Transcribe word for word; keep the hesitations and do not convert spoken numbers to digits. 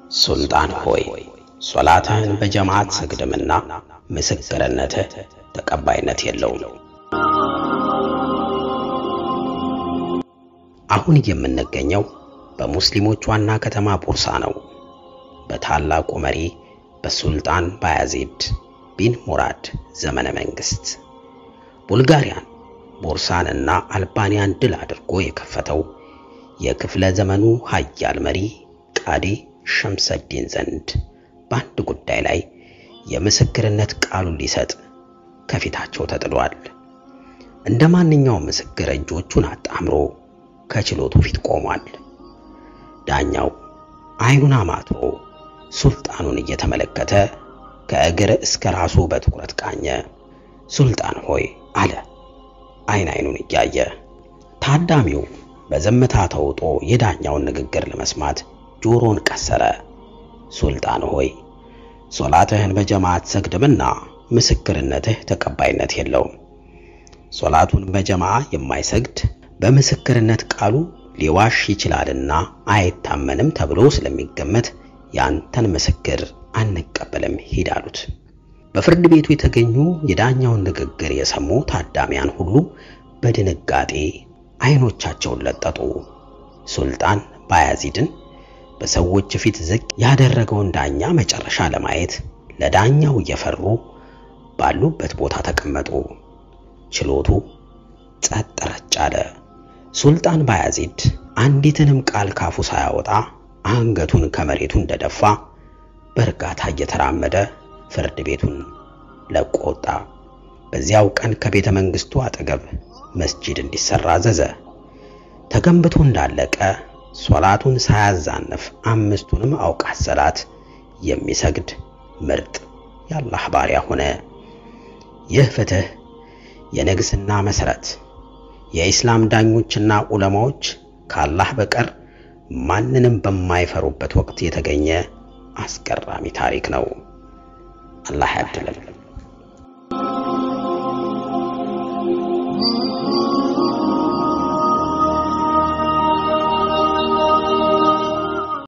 ሱልጣን ሆይ ሶላትህን በጀማዓት ስግድምና ምስክርነትህ ተቀባይነት የለውም። አሁን የምንገኘው በሙስሊሞች ዋና ከተማ ቡርሳ ነው። በታላቁ መሪ በሱልጣን ባያዚድ ቢን ሙራድ ዘመነ መንግስት ቡልጋሪያን ቡርሳንና አልባኒያን ድል አድርጎ የከፈተው የክፍለ ዘመኑ ኃያል መሪ ቃዲ ሸምሰዲን ዘንድ በአንድ ጉዳይ ላይ የምስክርነት ቃሉን ሊሰጥ ከፊታቸው ተጥሏል። እንደማንኛውም ምስክር እጆቹን አጣምሮ ከችሎቱ ፊት ቆሟል። ዳኛው አይኑን አማትሮ ሱልጣኑን እየተመለከተ ከእግር እስከ ራሱ በትኩረት ቃኘ። ሱልጣን ሆይ አለ አይን አይኑን እያየ። ታዳሚው በዝምታ ተውጦ የዳኛውን ንግግር ለመስማት ጆሮን ቀሰረ። ሱልጣን ሆይ ሶላትህን በጀማዓት ሰግድምና ምስክርነትህ ተቀባይነት የለውም። ሶላቱን በጀማዓ የማይሰግድ በምስክርነት ቃሉ ሊዋሽ ይችላልና አይታመንም ተብሎ ስለሚገመት ያንተን ምስክር አንቀበልም ሂድ አሉት። በፍርድ ቤቱ የተገኙ የዳኛውን ንግግር የሰሙ ታዳሚያን ሁሉ በድንጋጤ አይኖቻቸውን ለጠጡ። ሱልጣን ባያዚድን በሰዎች ፊት ዝቅ ያደረገውን ዳኛ መጨረሻ ለማየት ለዳኛው እየፈሩ ባሉበት ቦታ ተቀመጡ። ችሎቱ ጸጥ ረጭ አለ። ሱልጣን ባያዚድ አንዲትንም ቃል ካፉ ሳያወጣ አንገቱን ከመሬቱ እንደደፋ በርጋታ እየተራመደ ፍርድ ቤቱን ለቆ ወጣ። በዚያው ቀን ከቤተ መንግስቱ አጠገብ መስጂድ እንዲሰራ አዘዘ። ተገንብቶ እንዳለቀ ሶላቱን ሳያዛነፍ አምስቱንም አውቃት ሰላት የሚሰግድ ምርጥ የአላህ ባሪያ ሆነ። ይህ ፍትህ የንግስና መሰረት የኢስላም ዳኞችና ዑለማዎች ከአላህ በቀር ማንንም በማይፈሩበት ወቅት የተገኘ አስገራሚ ታሪክ ነው። አላህ ያድለን።